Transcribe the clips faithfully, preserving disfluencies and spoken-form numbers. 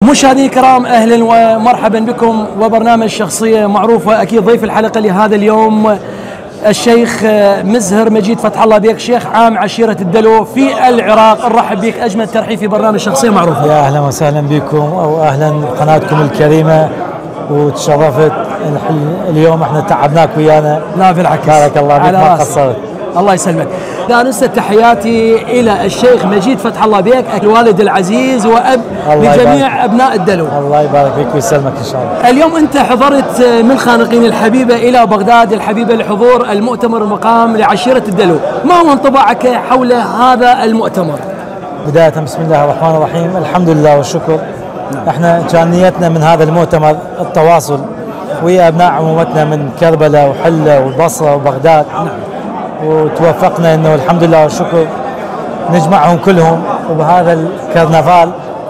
مشاهدينا الكرام، اهلا ومرحبا بكم وبرنامج شخصيه معروفه. اكيد ضيف الحلقه لهذا اليوم الشيخ مزهر مجيد فتح الله بيك، شيخ عام عشيره الدلو في العراق. نرحب بك، اجمل ترحيب في برنامج شخصيه معروفه. يا اهلا وسهلا بكم، او اهلا قناتكم الكريمه، وتشرفت اليوم. احنا تعبناك ويانا. لا بالعكس، بارك الله بك، ما قصرت. الله يسلمك. لا ننسى تحياتي الى الشيخ مجيد فتح الله بيك، الوالد العزيز واب لجميع ابناء الدلو. الله يبارك فيك ويسلمك ان شاء الله. اليوم انت حضرت من خانقين الحبيبه الى بغداد الحبيبه لحضور المؤتمر المقام لعشيره الدلو، ما هو انطباعك حول هذا المؤتمر؟ بدايه بسم الله الرحمن الرحيم، الحمد لله والشكر. نعم. احنا كان نيتنا من هذا المؤتمر التواصل ويا ابناء عمومتنا من كربلاء وحله والبصره وبغداد. نعم. وتوفقنا انه الحمد لله والشكر نجمعهم كلهم وبهذا الكرنفال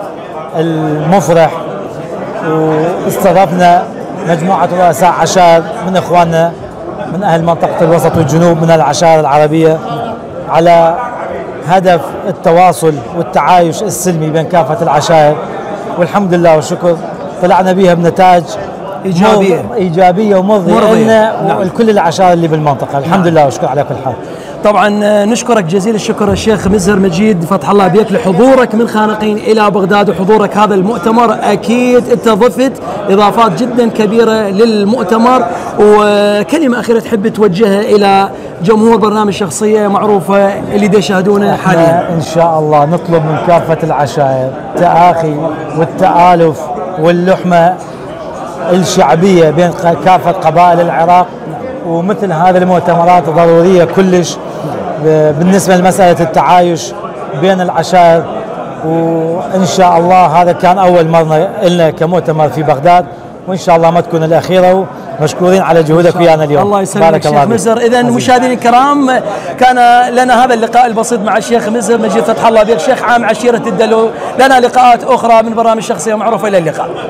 المفرح، واستضفنا مجموعه رؤساء عشائر من اخواننا من اهل منطقه الوسط والجنوب من العشائر العربيه، على هدف التواصل والتعايش السلمي بين كافه العشائر، والحمد لله والشكر طلعنا بها بنتائج ايجابيه ايجابيه ومرضيه لنا ولكل العشائر اللي بالمنطقه. الحمد نعم. لله والشكر على كل حال. طبعا نشكرك جزيل الشكر الشيخ مزهر مجيد فتح الله بيك لحضورك من خانقين الى بغداد وحضورك هذا المؤتمر. اكيد انت ضفت اضافات جدا كبيره للمؤتمر، وكلمه اخيره تحب توجهها الى جمهور برنامج شخصيه معروفه اللي دا يشاهدونا حاليا. ان شاء الله نطلب من كافه العشائر التآخي والتآلف واللحمه الشعبيه بين كافه قبائل العراق، ومثل هذه المؤتمرات ضروريه كلش بالنسبه لمساله التعايش بين العشائر. وان شاء الله هذا كان اول مره لنا كمؤتمر في بغداد، وان شاء الله ما تكون الاخيره، ومشكورين على جهودك ويانا اليوم. الله يسلمك شيخ مزهر. اذا مشاهدينا الكرام، كان لنا هذا اللقاء البسيط مع الشيخ مزهر مجيد فتح الله بيك، شيخ عام عشيره الدلو. لنا لقاءات اخرى من برامج شخصيه معروفه. الى اللقاء.